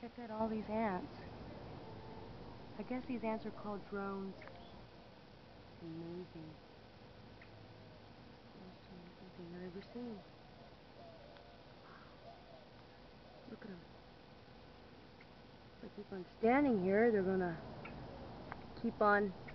Check out all these ants. I guess these ants are called drones. Amazing. Most amazing thing I've ever seen. Look at them. If I keep on standing here, they're gonna keep on